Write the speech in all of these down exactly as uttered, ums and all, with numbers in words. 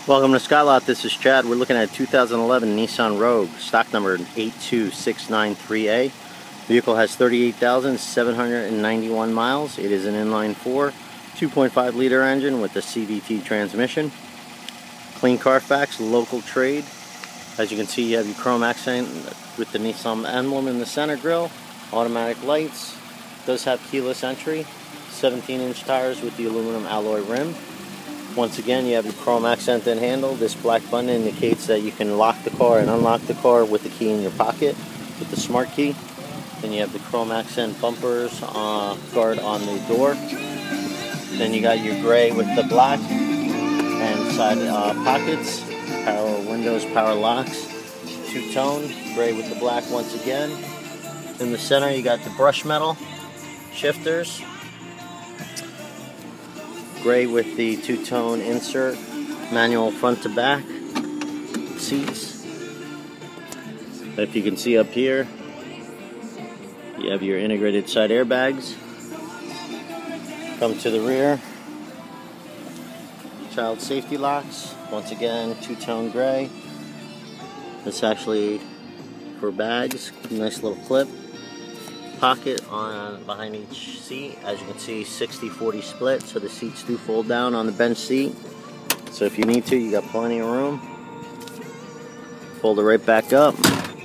Welcome to SkyLot. This is Chad. We're looking at a two thousand eleven Nissan Rogue, stock number eight two six nine three A. Vehicle has thirty-eight thousand seven hundred ninety-one miles. It is an inline four, two point five liter engine with a C V T transmission. Clean Carfax, local trade. As you can see, you have your chrome accent with the Nissan emblem in the center grille. Automatic lights. Does have keyless entry. seventeen inch tires with the aluminum alloy rim. Once again, you have your chrome accented handle. This black button indicates that you can lock the car and unlock the car with the key in your pocket with the smart key. Then you have the chrome accent bumpers uh, guard on the door. Then you got your gray with the black and side uh, pockets, power windows, power locks, two-tone, gray with the black once again. In the center, you got the brush metal shifters. Gray with the two-tone insert, manual front to back seats. If you can see up here, you have your integrated side airbags. Come to the rear, child safety locks. Once again, two-tone gray. It's actually for bags. Nice little clip. Pocket on behind each seat. As you can see, sixty forty split, so the seats do fold down on the bench seat. So if you need to, you got plenty of room. Fold it right back up.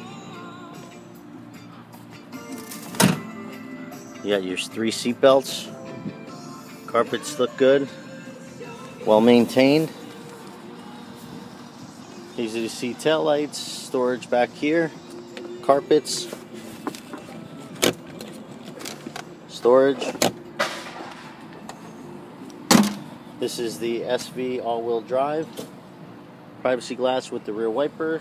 You got your three seat belts. Carpets look good. Well maintained. Easy to see tail lights. Storage back here. Carpets. Storage. This is the S V all-wheel drive. Privacy glass with the rear wiper.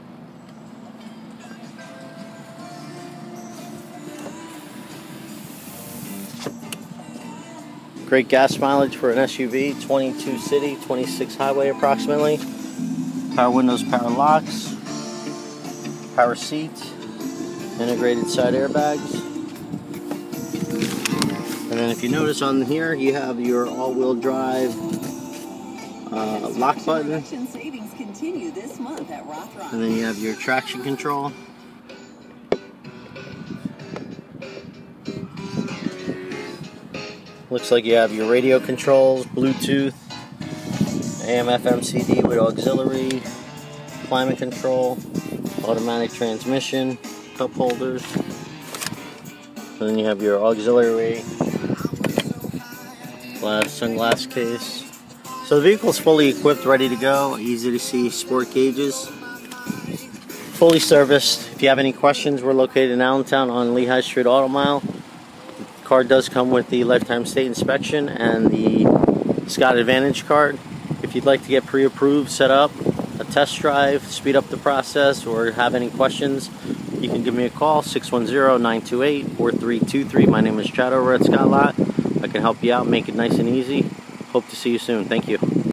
Great gas mileage for an S U V. twenty-two city, twenty-six highway approximately. Power windows, power locks. Power seats. Integrated side airbags. And then if you notice on here, you have your all-wheel drive uh, lock button. And then you have your traction control. Looks like you have your radio controls, Bluetooth, A M F M C D with auxiliary, climate control, automatic transmission, cup holders. And then you have your auxiliary glass, sunglass case. So the vehicle is fully equipped, ready to go. Easy to see sport gauges. Fully serviced. If you have any questions, we're located in Allentown on Lehigh Street Auto Mile. The car does come with the lifetime state inspection and the Scott Advantage card. If you'd like to get pre-approved, set up a test drive, speed up the process, or have any questions, you can give me a call, six one zero, nine two eight, four three two three. My name is Chad over at SkyLot. I can help you out, make it nice and easy. Hope to see you soon. Thank you.